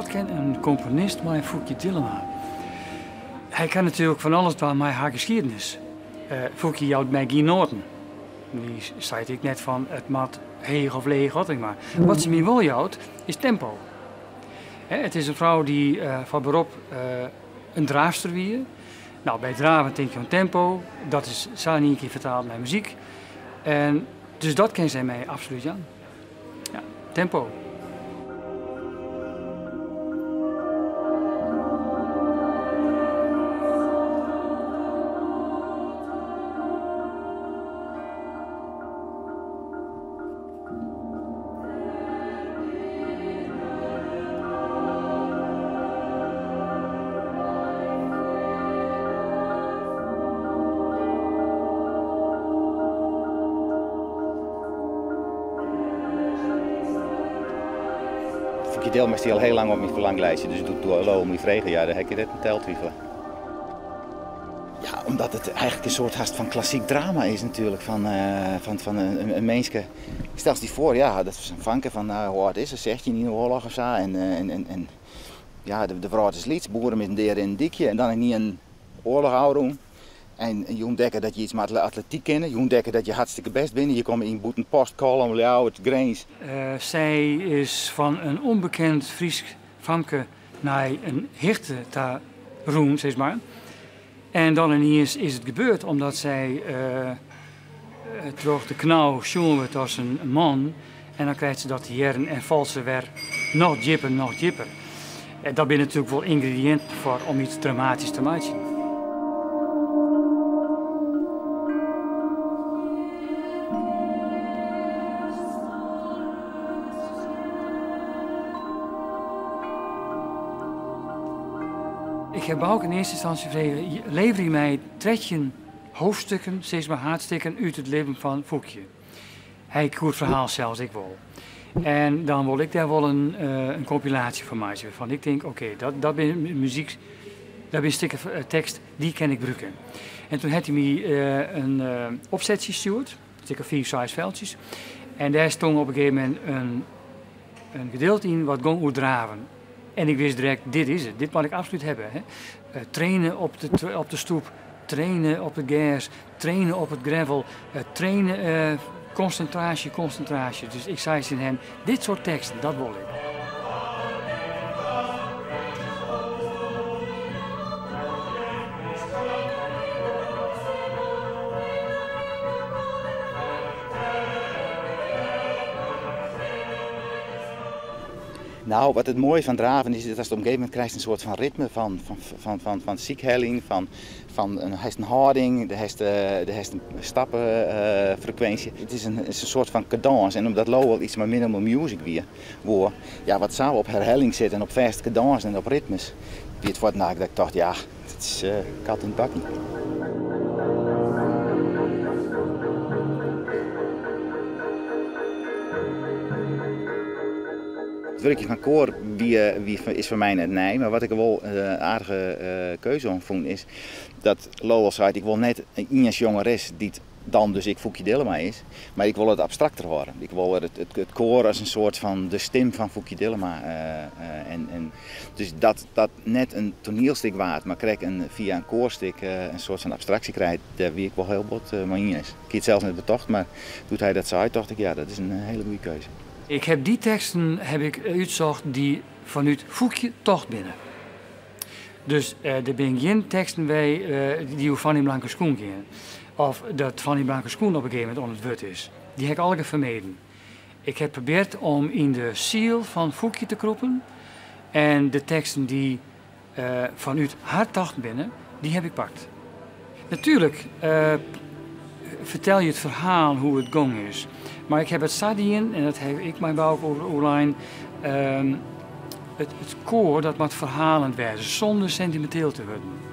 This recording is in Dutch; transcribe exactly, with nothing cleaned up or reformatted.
kan een componist maar Foukie Dillema? Hij kan natuurlijk van alles doen met haar geschiedenis. Uh, Foukie houdt mij geen noten. Die zei ik net van het mat heeg of leeg, wat ik maar. Wat ze mij wel houdt, is tempo. He, het is een vrouw die uh, van beroep uh, een draafster wie. Nou, bij draven denk je aan tempo. Dat is Sani een keer vertaald naar muziek. En dus dat ken zij mij absoluut aan. Ja, tempo. Foukie Dillema is die al heel lang op mijn verlanglijstje, dus doe ik al om mijn vregen, ja, dan heb je dit een teltwiefelen. Ja, omdat het eigenlijk een soort haast van klassiek drama is natuurlijk, van, uh, van, van een, een mensje. Stel je die voor, ja, dat is een vanken van, uh, hoe oud is het, zestien in de oorlog of zo, en, uh, en, en, en ja, de, de vrouw is lieds, boeren met een deer in een dikje, en dan niet een oorlog houden. En je ontdekken dat je iets met atletiek kent, je ontdekken dat je hartstikke best bent. Je komt in boeten post, kolom, jou, het grains. Uh, zij is van een onbekend Fries famke naar een hichte te roem, zeg maar. En dan ineens is het gebeurd omdat zij uh, terug de knauw schoen werd als een man. En dan krijgt ze dat heren en valt ze weer nog dieper, nog dieper. En dat zijn natuurlijk wel ingrediënten voor om iets dramatisch te maken. Ik heb ook in eerste instantie gevraagd, lever je mij dertien hoofdstukken, steeds maar haatstukken uit het leven van Foukie. Hij koert verhaal zelfs, ik wil. En dan wil ik daar wel een, uh, een compilatie van maken. Van ik denk, oké, okay, dat, dat ben muziek, dat ben stukken uh, tekst, die kan ik gebruiken. En toen had hij me uh, een uh, opzetje gestuurd, stukken vier, zes veldjes. En daar stond op een gegeven moment een, een gedeelte in wat ging over draven. En ik wist direct, dit is het, dit moet ik absoluut hebben. Hè. Uh, trainen op de, op de stoep, trainen op het gas, trainen op het gravel, uh, trainen, uh, concentratie, concentratie. Dus ik zei tegen hem, dit soort teksten, dat wil ik. Nou, wat het mooie van draven is, dat als je op een gegeven moment krijgt een soort van ritme van, van, van, van, van ziekhelling, van, van een, hij heeft een houding, hij heeft, uh, een stappenfrequentie. Uh, het is een, het is een soort van cadans en omdat Lowell iets maar minimal music weer, waar, ja, wat zou op herhaling zit en op fast cadans en op ritmes, wie het wordt nou, dat ik dacht, ja, het is uh, kat in bakkie. Het werkje van koor wie, wie is voor mij net nee, maar wat ik er wel een uh, aardige uh, keuze om vond is dat Lowell zei, ik wil net een Ines jongeres die dan dus ik Foukie Dillema is, maar ik wil het abstracter horen. Ik wil het, het, het koor als een soort van de stem van Foukie Dillema. Uh, uh, en, en dus dat dat net een toneelstuk waard, maar krijg een, via een koorstuk uh, een soort van abstractie krijgt, daar wie ik wel heel bot uh, maar Ines. Ik heb het zelfs net betocht, maar doet hij dat zo uit, dacht ik ja, dat is een hele goede keuze. Ik heb die teksten heb ik uitgezocht die vanuit Foukie tocht binnen. Dus uh, er zijn geen teksten bij uh, die over Fanny Blanke Schoen gaan. Of dat Fanny Blanke Schoen op een gegeven moment onder het wut is. Die heb ik alle vermeden. Ik heb geprobeerd om in de ziel van Foukie te kroppen. En de teksten die uh, vanuit haar tocht binnen, die heb ik pakt. Natuurlijk uh, vertel je het verhaal hoe het gong is. Maar ik heb het sadien, en dat heb ik mijn bouw over online, um, het, het koor dat moet verhalend werden, zonder sentimenteel te worden.